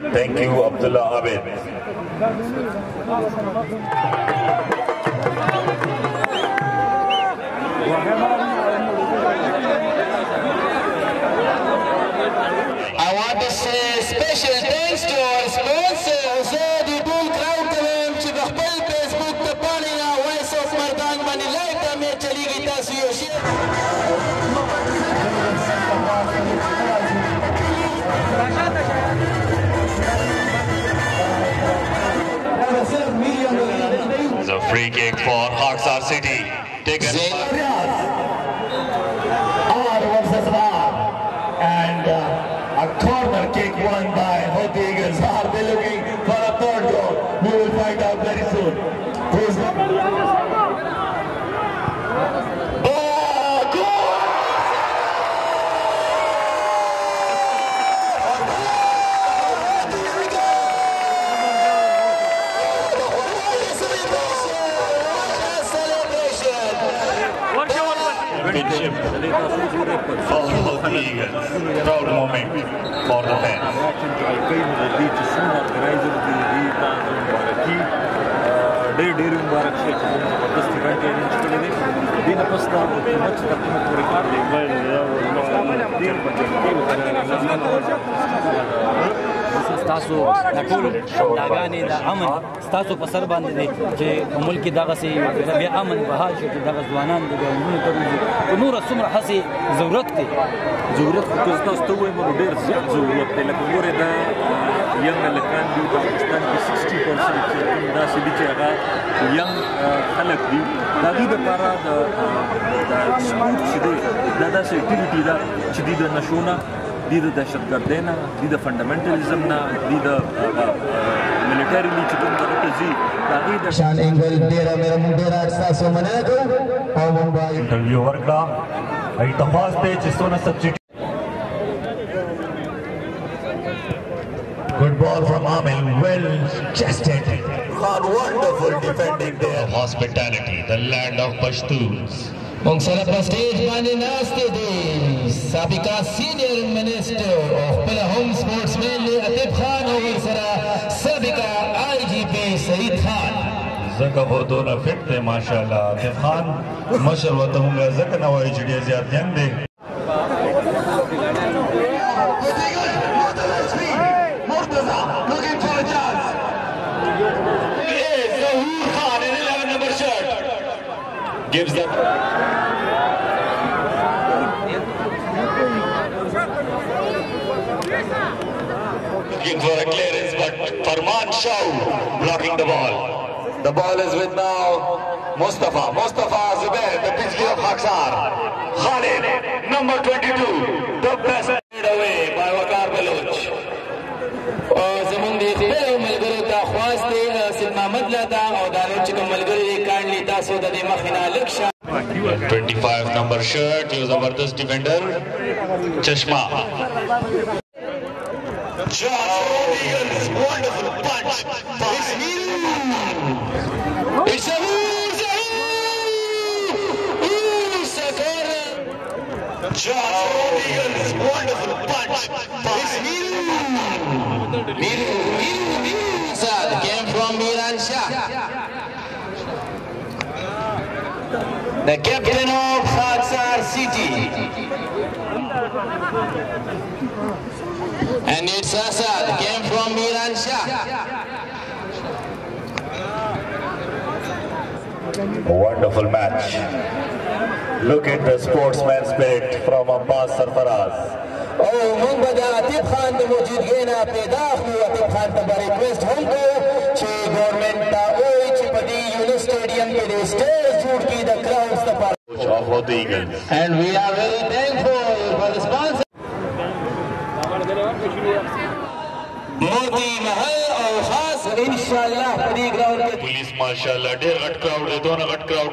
Thank you, Abdullah Abid. I want to say special thanks to our sponsors. The whole crowd to the whole Facebook, the Pania, Voice of Mardan, Money Life, the Mechaligi Tasio. It's a free kick for Haksar City. Taken R versus R. And a corner kick won by Hoti Eagles. Are they looking for a third goal? We will find out very soon. Who's for the Eagles. Proud moment for the fans. ډېر مبارک شي چې موږ زبردست ایونټ یې ارینج کړی دی دې نه پس دا حکومت چې د کومه پورې کار دی ستاسو د ټولو داګانې د امن ستاسو په سر باندې دی چې په ملک کې دغسې بیا امن بحال شي چې دغه ځوانان د ګاونډونو ته وځي خو نوره څومره هسې ضرورت دی ضرورت خو که تاسو ته ووایم نو ډېر زیات ضرورت دی لکه ګورې دا ینګ هلکان دي پاکستان کې 60% چې کوم داسې دي چې هغه ینګ خلک دي د هغوی دپاره د سپورټ چې دی دا داسې اکټیویټي ده چې دوی د نشو نه دوی د دهشتګردۍ نه دوی د فنډامنټلیزم نه دوی د ملیټري چې کوم دغه ته ځي د هغوی د شان انګل ډېره مېره موږ ډېره ستاسو مننه کوو او موږ به انټرویو ورکړه التفاظ دی چې څونه سبسټیټیوټ. Good ball from Amil, well chested. Wonderful defending there. Hospitality, the land of Pashtuns. موږ سره په سټیج باندې ناستې دي سابقه سینیئر منسټر او خپل هم سپورټسمین عطیب خان او ورسره سابقه آی جی پی سعید خان زکه خو دونه فټ دی ماشاءالله. عطیب خان مشر ورته موږ ځکه نه وایو چې ډېر زیات ینګ دی. gives them looking for a clearance, but Farman Shaw blocking the ball. The ball is with now Mustafa Zubair, the Bijli of Haksar. Khalid, number 22, the best away by Waqar Baloch. زمونږ د خپلو ملګرو ته خواست دی سید محمد له دا او دا نور چې کوم ملګري دي کاڼلي تاسو د دې مخې نه لږ شه 25 number shirt, he was a Zabardast defender, Chashma. Eagles, wonderful punch. It's a Eagles, wonderful punch. Miru came from Miran Shah, the captain of Haksar City. And it's Asad, came from Miran Shah. A wonderful match. Look at the sportsman spirit from Abbas Sarfaraz. او موږ به د عطیب خان د موجودګۍ نه پیدا اخلو عطیب خان ته به ریکویسټ هم کوو چې ګورنمنټ ته ووایي چې په دې یونس سټیډیم کې د سټیج جوړ کړي د کراؤډز لپاره. Of the Eagles. And we are very thankful for the sponsor. موتی محل او خاص انشاءاللہ په دې ګراؤنډ کې پولیس ماشاءالله ډېر غټ کراؤډ دی دونه غټ کراؤډ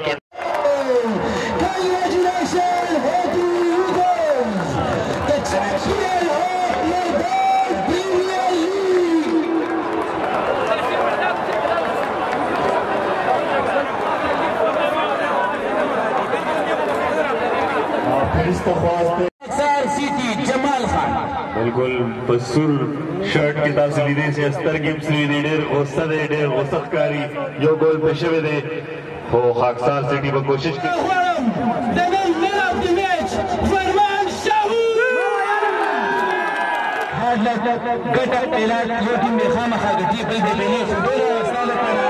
Haksar City جمال خان بالکل بسور شرټ کې تاسو لیدئ چې سترګې هم سوي دي، ډېر غصه دی، ډېر غصه ښکاري. یو ګول پې شوی دی خو خاکسار سټي به کوشش کوي. ګټه علاج یو ټیم یې خامخا ګټي بل د بینې خو ډېره ستا لپاره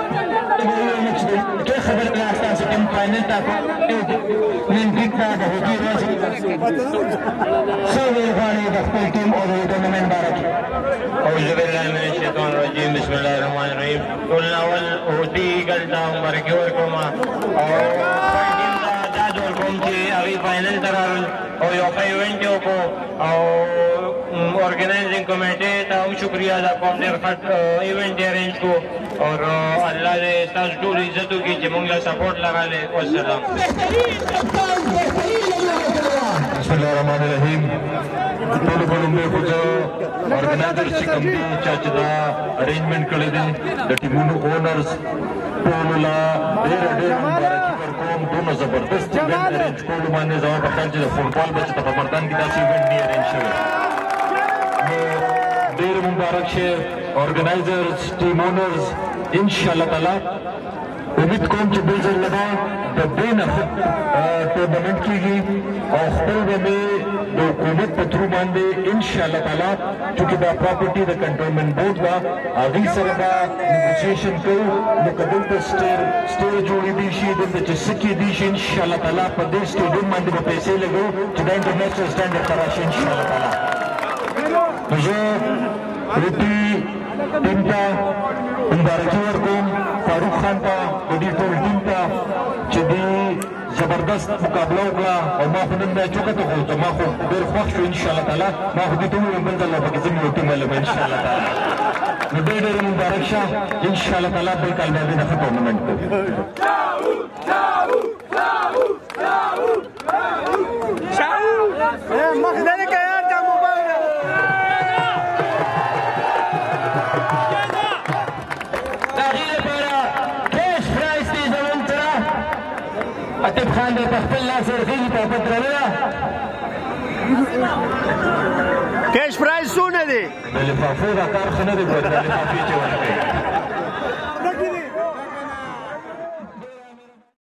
څه خبر کړه ستاسو ټیم فاینل ته اولمپیک ته د هوکي راځي ښه ویل غواړي د خپل ټیم او د ټورنمنټ باره کې. اعوذ بالله من الشیطان الرجیم بسم الله الرحمن الرحیم. ټول اول هوټي ایګل ته مبارکي ورکوم او خپل ټیم ته دا جوړ کوم چې هغوی فاینل ته راغلل او یو ښه ایونټ یې وکړو او organising committee ته هم شکریه ادا کوم. ډېر ښه ایونټ یې ارینج کړو او الله دې ستاسو ټول عزت وکړي چې موږ له سپورټ لرالی. والسلام. بسم الله الرحمن الرحیم. ټولو په لومړی خو زه ارګنایزرز چې کوم دي چا چې دا ارینجمنټ کړی دی د ټیمونو اونرز ټولو له ډېره ډېره مبارکي ورکوم. دونه زبردست ایونټ ارینج کولو باندې زما په خیال چې د فوټبال به چې په مردان کې داسې ایونټ نه ارینج شوی. ډېر مبارک شه ارګنایزرز ټیم اونرز. انشاءالله تعالی امید کوم چې بل ځل به د دې نه ښه ټورنمنټ کېږي او خپل به مې د حکومت په ترو باندې انشاءالله تعالی چونکې دا پراپرټي د کنټرولمنټ بورډ ده هغوی سره به نیګوسیشن کوو. نو که دلته سټیج جوړېدی شي دلته چې څه کېدی شي انشاءالله تعالی په دې سټیډیم باندې به پیسې لګوو چې دا انټرنیشنل سټنډرډ ته راشي انشاءالله تعالی. نو زه روټي ټیم ته مبارکي ورکوم، فاروق خان ته د دې ټول ټیم ته چې دې زبردست مقابله وکړه او ما خو نن بیا چوکته خو ما خو ډېر خوښ شو انشاءالله تعالی. ما خو دې ته وویل بل ځل پکې زه مې یو ټیم ولم انشاءالله تعالی. نو ډېر ډېر مبارک شه انشاءالله تعالی. بل کال بیا دې نه ښه ټورنمنټ کوو. عطیب خان دې په خپل لاس ورخېږي په پترونه کیش پرایز څونه دی؟ د لفافو دا کار ښه نه دی ګوره د لفافې چې ورکوي